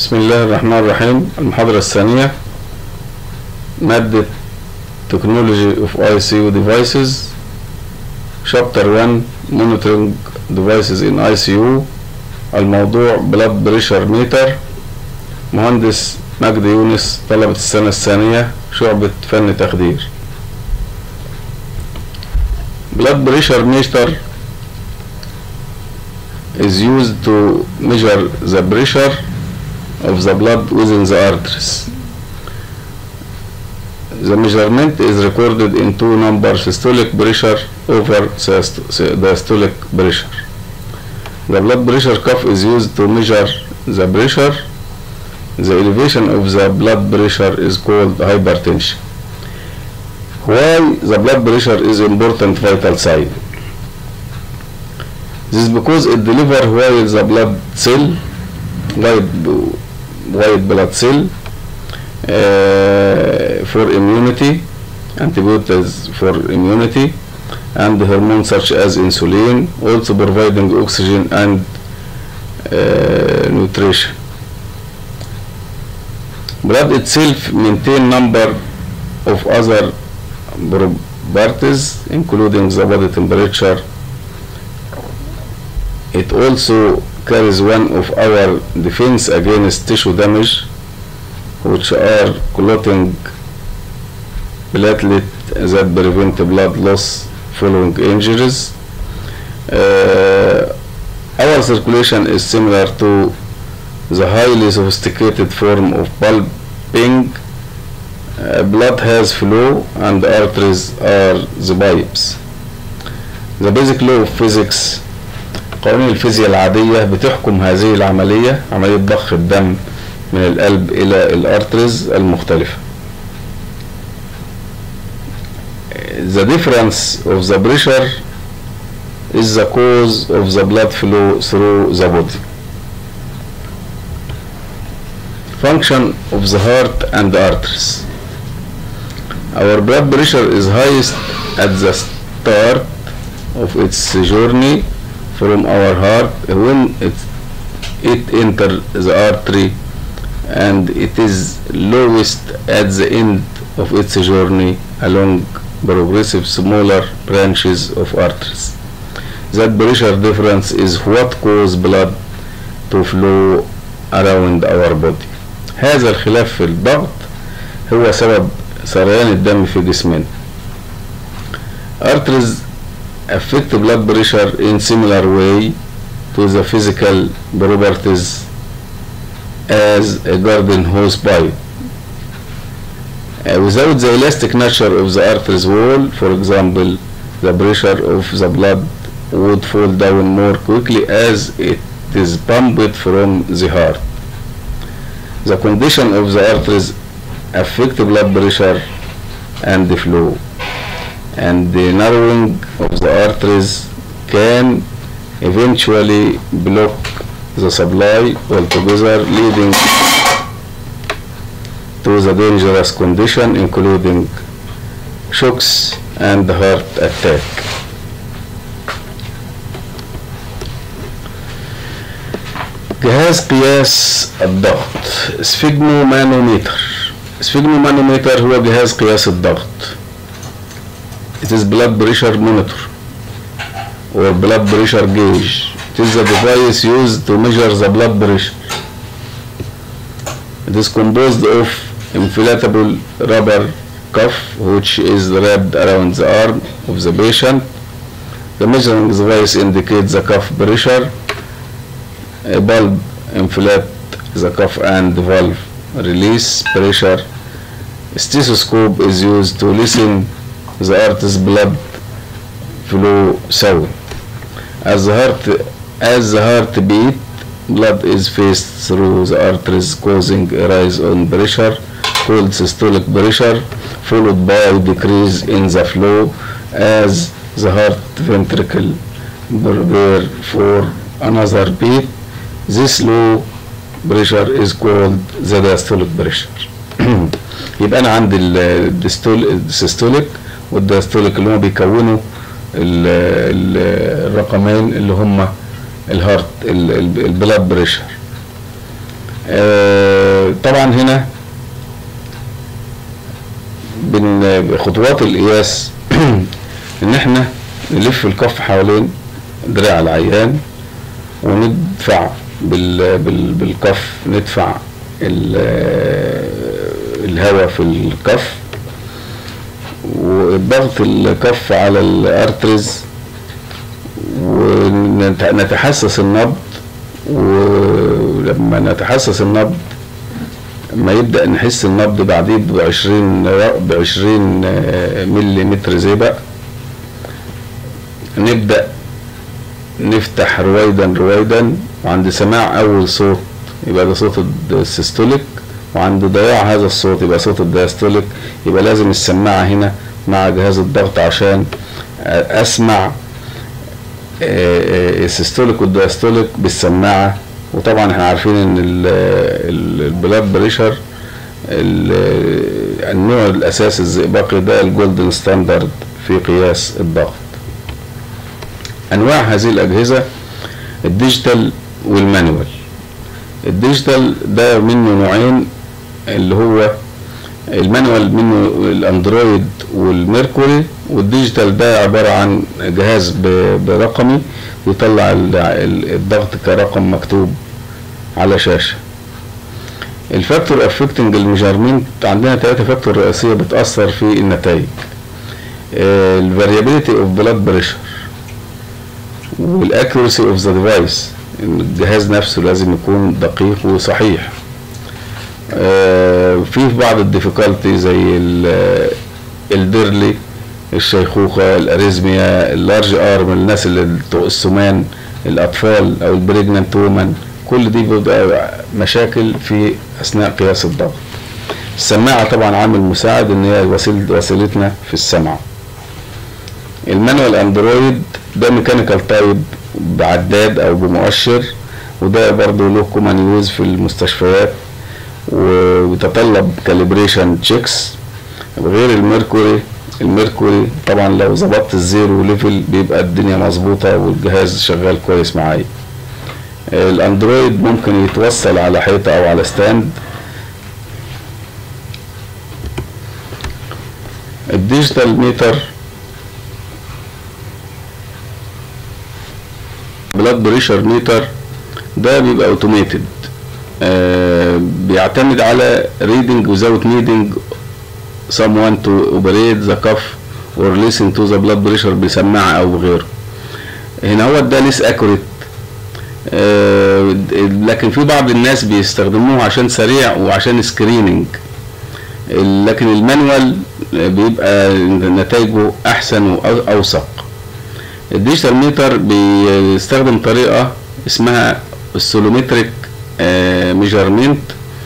بسم الله الرحمن الرحيم. المحاضرة الثانية مادة Technology of ICU Devices Chapter 1 Monitoring Devices in ICU. الموضوع Blood Pressure Meter. مهندس مجدي يونس، طلبة السنة الثانية، شعبة فن تخدير. Blood Pressure Meter is used to measure the pressure of the blood within the arteries. The measurement is recorded in two numbers: systolic pressure over diastolic pressure. The blood pressure cuff is used to measure the pressure. The elevation of the blood pressure is called hypertension. Why the blood pressure is important vital sign? This is because it delivers while the blood cell, white blood cell, for immunity, antibodies for immunity, and hormones such as insulin, also providing oxygen and nutrition. Blood itself maintain number of other properties, including the body temperature. It also carries one of our defense against tissue damage, which are clotting platelet that prevent blood loss following injuries. Our circulation is similar to the highly sophisticated form of pulping. Blood has flow and arteries are the pipes. The basic law of physics، قوانين الفيزياء العادية بتحكم هذه العملية، عملية ضخ الدم من القلب إلى الارتريز المختلفة. The difference of the pressure is the cause of the blood flow through the body. Function of the heart and arteries. Our blood pressure is highest at the start of its journey from our heart when it enters the artery, and it is lowest at the end of its journey along progressive smaller branches of arteries. That pressure difference is what causes blood to flow around our body. هذا الخلاف في الضغط هو سبب سريان الدم في جسمنا. Arteries affect blood pressure in similar way to the physical properties as a garden hose pipe. Without the elastic nature of the arteries wall, for example, the pressure of the blood would fall down more quickly as it is pumped from the heart. The condition of the arteries affect blood pressure and the flow, and the narrowing of the arteries can eventually block the supply altogether, leading to the dangerous condition including shocks and heart attack. جهاز قياس الضغط سفيجمومانوميتر. سفيجمومانوميتر هو جهاز قياس الضغط. It is blood pressure monitor or blood pressure gauge. It is a device used to measure the blood pressure. It is composed of inflatable rubber cuff which is wrapped around the arm of the patient. The measuring device indicates the cuff pressure. A bulb inflate the cuff and valve release pressure. A stethoscope is used to listen the artery's blood flow sound. As the heart beat, blood is passed through the arteries, causing a rise on pressure called systolic pressure, followed by a decrease in the flow as the heart ventricle prepare for another beat. This low pressure is called the diastolic pressure. يبقى أنا عندي السيستوليك والديastolic اللي هم بيكونوا الرقمين اللي هم الهارت البلاد بريشر. طبعا هنا بخطوات القياس ان احنا نلف الكف حوالين دراع العيان وندفع بالكف، ندفع الهواء في الكف، وضغط الكف على الارترز، ونتحسس النبض. ولما نتحسس النبض، ما يبدأ نحس النبض بعدين ب20 مليمتر زئبق، نبدأ نفتح رويدا، وعند سماع أول صوت يبقى ده صوت السيستوليك، وعند ضياع هذا الصوت يبقى صوت الدايستوليك. يبقى لازم السماعة هنا مع جهاز الضغط عشان أسمع السيستوليك والدايستوليك بالسماعة. وطبعا احنا عارفين ان البلاد بريشر النوع الاساسي الزئبقي ده الجولدن ستاندرد في قياس الضغط. انواع هذه الاجهزة الديجيتال والمانوال. الديجيتال ده منه نوعين، اللي هو المانوال منه الاندرويد والميركوري، والديجيتال ده عبارة عن جهاز برقمي يطلع الضغط كرقم مكتوب على شاشة. الفاكتور افكتنج الميجرمنت، عندنا 3 فاكتور رئيسية بتأثر في النتائج: الفاريابيليتي اوف بلاد بريشر، والاكيورسي اوف ذا ديفايس، الجهاز نفسه لازم يكون دقيق وصحيح. في بعض الديفيكالتي زي الديرلي، الشيخوخة، الاريزميا، اللارج ارم، الناس اللي السمان، الاطفال او البريجنانت وومن، كل دي بيبقى مشاكل في اثناء قياس الضغط. السماعة طبعا عامل مساعد ان هي وسيلتنا في السمع. المانوال اندرويد ده ميكانيكال تايب بعداد او بمؤشر، وده برضه له كومن يوز في المستشفيات وبيتطلب كاليبريشن تشيكس. غير الميركوري طبعا لو ظبطت الزيرو ليفل بيبقى الدنيا مظبوطة والجهاز شغال كويس معايا. الاندرويد ممكن يتوصل على حيطة او على ستاند. الديجيتال ميتر بلاد بريشر ميتر ده بيبقى اوتوميتد، بيعتمد على reading without needing someone to operate the cuff or listen to the blood pressure بسماعة او بغيره. هنا هو ده ليس اكوريت، لكن في بعض الناس بيستخدموه عشان سريع وعشان سكريننج، لكن المانوال بيبقى نتائجه احسن واوثق. الديجيتال ميتر بيستخدم طريقة اسمها السولومتريك ميجرمنت،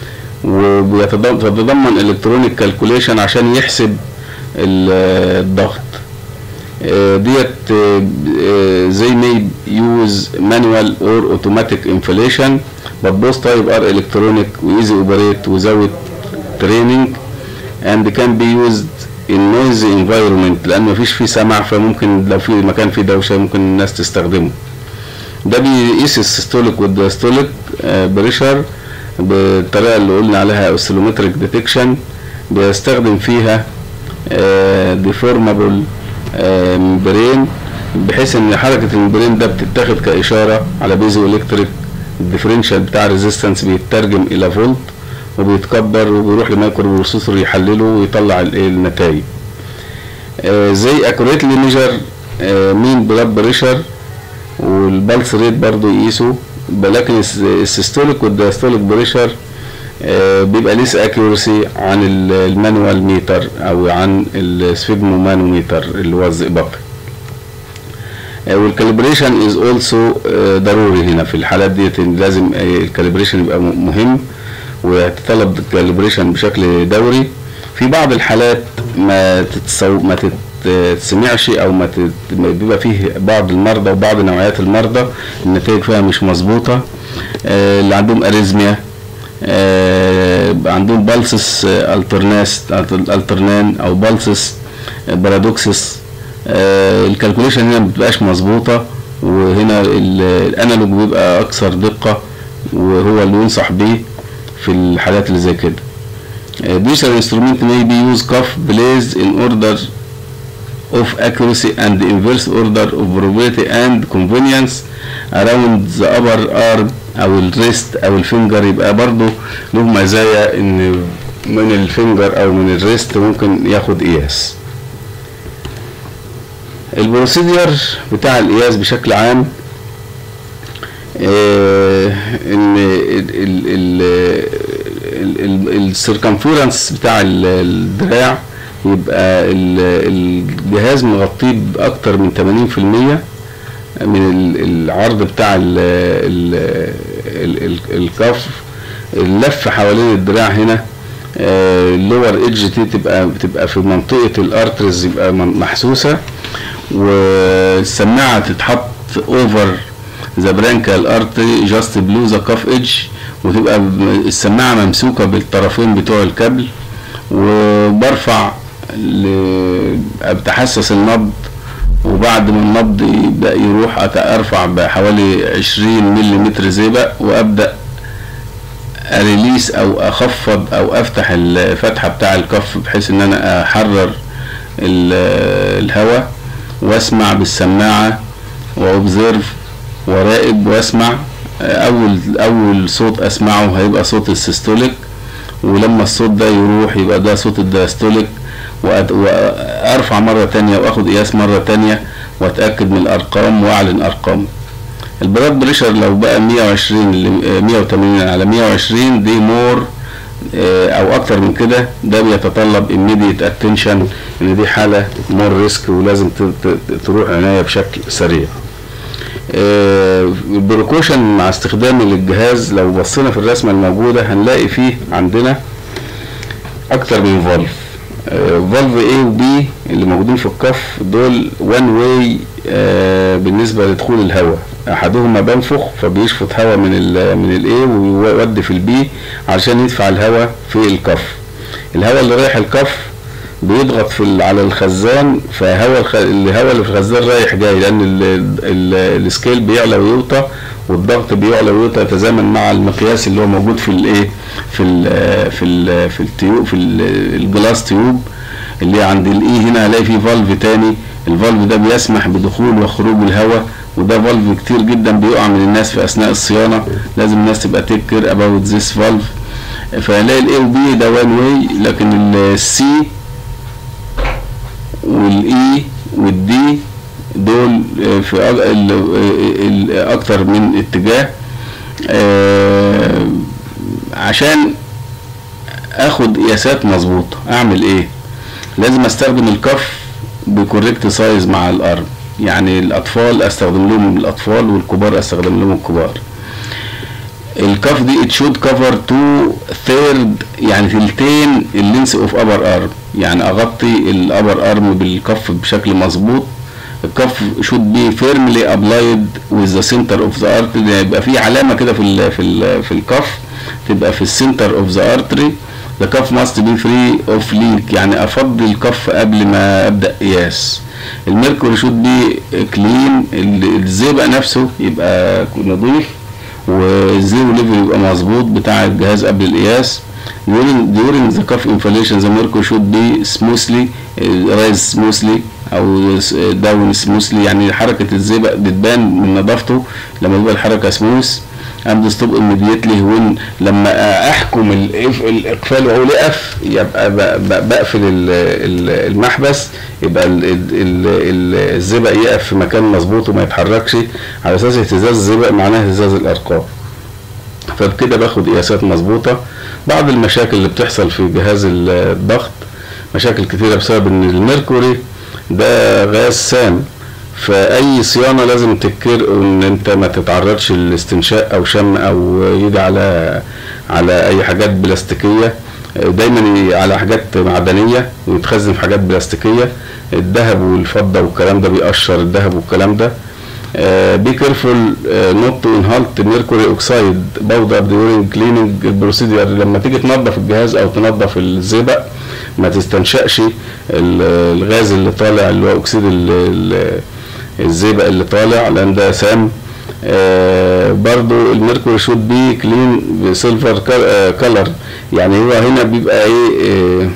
وبيتضمن الكترونيك كالكوليشن عشان يحسب الضغط. ديت زي may use manual or automatic inflation, but both type are electronic easy operate without training and can be used in noisy environment، لأن مفيش فيه سمع، فممكن لو في مكان فيه دوشة ممكن الناس تستخدمه. ده بيقيس السيستوليك والدايستوليك بريشر بالطريقة اللي قلنا عليها اوسيلومتريك ديتكشن. بيستخدم فيها ديفورمابل ممبرين، بحيث ان حركة الممبرين ده بتتاخد كإشارة على بيزو الكتريك. الديفرنشال بتاع ريزيستنس بيترجم الى فولت وبيتكبر وبيروح لمايكرو بروسيسور يحلله ويطلع النتائج. زي اكوريتلي ميجر مين بلاد بريشر والبلس ريت برضو يقيسوا، لكن السيستوليك والدايستوليك بريشر بيبقى ليس اكيورسي عن المانوال ميتر او عن السفيجمو مانوميتر اللي هو الزئبقي. والكاليبريشن از اولسو ضروري هنا في الحالات ديت، لازم الكاليبريشن يبقى مهم ويتطلب الكاليبريشن بشكل دوري. في بعض الحالات ما تسمعش او بيبقى فيه بعض المرضى وبعض نوعيات المرضى النتائج فيها مش مظبوطه، اللي عندهم اريزميا، عندهم بالسس الترنان او بالسس بارادوكسس، الكالكوليشن هنا ما بتبقاش مظبوطه، وهنا الانالوج بيبقى اكثر دقه وهو اللي ينصح بيه. في الحالات اللي زي كده. Digital instrument may be used cuff placed in order of accuracy and inverse order of probability and convenience around the upper arm او الريست او الفينجر. يبقى برضو له مزايا ان من الفينجر او من الريست ممكن ياخد قياس. البروسيدير بتاع القياس بشكل عام ان السيركمفيرنس بتاع الدراع يبقى الجهاز مغطيه باكتر من 80% من العرض بتاع الكف. اللف حوالين الدراع هنا اللور ايدج دي تبقى في منطقه الارترز يبقى محسوسه، والسماعه تتحط اوفر ذا برانكال ارتري جاست بلو ذا كاف ايدج، وتبقى السماعه ممسوكه بالطرفين بتوع الكابل، وبرفع بتحسس النبض، وبعد ما النبض يبدأ يروح ارفع بحوالي 20 ملم زئبق، وابدأ اريليس او اخفض او افتح الفتحة بتاع الكف بحيث ان انا احرر الهواء، واسمع بالسماعة واوبزيرف وراقب واسمع. اول صوت اسمعه هيبقى صوت السيستوليك، ولما الصوت ده يروح يبقى ده صوت الدايستوليك، وارفع مرة تانية واخد قياس مرة تانية واتأكد من الارقام واعلن ارقام. البلاد بريشر لو بقى 180 على 120 دي مور او اكتر من كده، ده بيتطلب immediate attention، ان دي حالة مور ريسك ولازم تروح عناية بشكل سريع. البروكوشن مع استخدام الجهاز، لو بصينا في الرسمة الموجودة هنلاقي فيه عندنا اكتر من فالف. فالف A و B اللي موجودين في الكف دول one way بالنسبة لدخول الهواء، احدهما بنفخ فبيشفط هواء من ال A ويودي في ال B علشان يدفع الهواء في الكف. الهواء اللي رايح الكف بيضغط على الخزان، فهواء اللي في الخزان رايح جاي، لان السكيل بيعلى ويوطى، والضغط بيعلى ويوطى يتزامن مع المقياس اللي هو موجود في الايه في التيوب، في الجلاس تيوب اللي عند الاي. هنا هلاقي فيه فالف تاني، الفالف ده بيسمح بدخول وخروج الهواء، وده فالف كتير جدا بيقع من الناس في اثناء الصيانه، لازم الناس تبقى تذكر اباوت ذيس فالف. فهلاقي الاي وبي ده وان واي، لكن السي والاي والدي دول في اكتر من اتجاه. عشان اخد قياسات مظبوطه اعمل ايه؟ لازم استخدم الكف بكوريكت سايز مع الارم، يعني الاطفال استخدم لهم الاطفال والكبار استخدم لهم الكبار. الكف دي it should cover 2/3 يعني ثلثين اللينس اوف ابر ارم، يعني اغطي الابر ارم بالكف بشكل مظبوط. الكف should be firmly applied with the center of the artery، يبقى في علامه كده في الكف تبقى في السنتر اوف ذا ارتري. the cuff must be free of leak، يعني افضي الكف قبل ما ابدا قياس. الميركوري should be clean، الزئبق نفسه يبقى نظيف، والزيرو ليفل يبقى مظبوط بتاع الجهاز قبل القياس. during the cuff inflation the mercury should be smoothly rise smoothly او down smoothly، يعني حركة الزئبق بتبان من نظافته لما يبقى الحركة سموث. and stop immediately when لما احكم الاقفال واقول اقف، يبقى بقفل المحبس، يبقى الزئبق يقف في مكان مظبوط وما يتحركش، على اساس اهتزاز الزئبق معناه اهتزاز الارقام. فبكده باخد قياسات مظبوطه. بعض المشاكل اللي بتحصل في جهاز الضغط مشاكل كتيره بسبب ان الميركوري ده غاز سام، فاي صيانه لازم تذكر ان انت ما تتعرضش للاستنشاق او شم او يجي على اي حاجات بلاستيكيه، دايما على حاجات معدنيه ويتخزن في حاجات بلاستيكيه. الذهب والفضه والكلام ده بيقشر الذهب والكلام ده. be careful not to inhale mercury oxide powder during cleaning procedure. لما تيجي تنظف الجهاز او تنظف الزئبق ما تستنشقش الغاز اللي طالع اللي هو اكسيد الزئبق اللي طالع، لان ده سام. برضو الميركوري شود بي كلين بسيلفر كلر، يعني هو هنا بيبقى ايه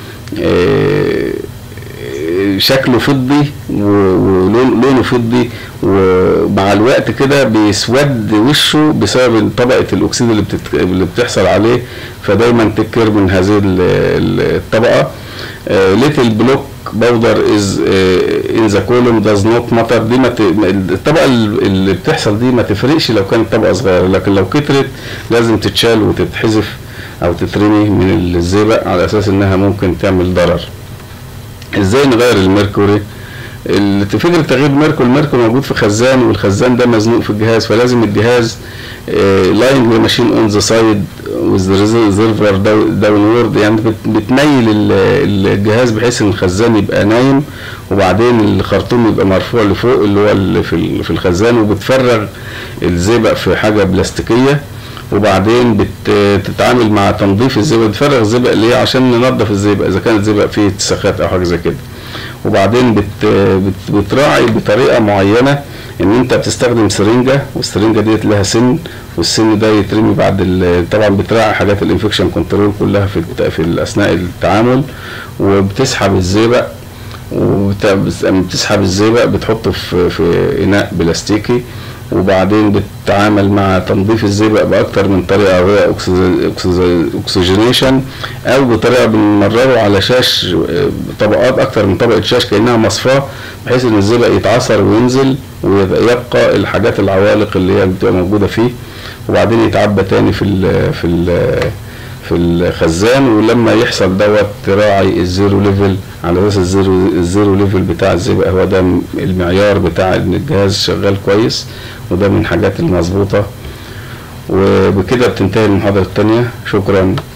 شكله فضي ولونه فضي، ومع الوقت كده بيسود وشه بسبب طبقة الأكسيد اللي بتحصل عليه، فدايما تكر من هذه الطبقة. little block powder is in the column does not matter. دي الطبقة اللي بتحصل دي ما تفرقش لو كانت طبقة صغيرة، لكن لو كترت لازم تتشال وتتحذف أو تترمي من الزئبق على أساس إنها ممكن تعمل ضرر. ازاي نغير الميركوري؟ فكرة تغيير الميركوري موجود في خزان، والخزان ده مزنوق في الجهاز، فلازم الجهاز لاين ماشين اون ذا سايد وذ ريزرفر داونورد، يعني بتميل الجهاز بحيث ان الخزان يبقى نايم، وبعدين الخرطوم يبقى مرفوع لفوق اللي هو اللي في الخزان، وبتفرغ الزئبق في حاجة بلاستيكية، وبعدين بتتعامل مع تنظيف الزئبق، بتفرغ الزئبق اللي هي عشان ننظف الزئبق اذا كانت الزئبق فيه اتساخات او حاجه زي كده، وبعدين بتراعي بطريقه معينه ان انت بتستخدم سرنجه، والسرنجه ديت لها سن، والسن ده يترمي بعد طبعا بتراعي حاجات الانفكشن كنترول كلها في اثناء التعامل، وبتسحب الزئبق، وبتسحب الزئبق بتحطه في اناء بلاستيكي، وبعدين بتتعامل مع تنظيف الزئبق باكتر من طريقه، وهي اكسجينيشن، او بطريقه بنمرره على شاش طبقات اكتر من طبقه شاش كانها مصفاه، بحيث ان الزئبق يتعصر وينزل ويبقى الحاجات العوالق اللي هي بتبقى موجوده فيه، وبعدين يتعبى تاني في الخزان. ولما يحصل دوت تراعي الزيرو ليفل على اساس الزيرو ليفل بتاع الزئبق هو ده المعيار بتاع ان الجهاز شغال كويس، وده من الحاجات المظبوطه. وبكده بتنتهي المحاضره الثانيه. شكرا.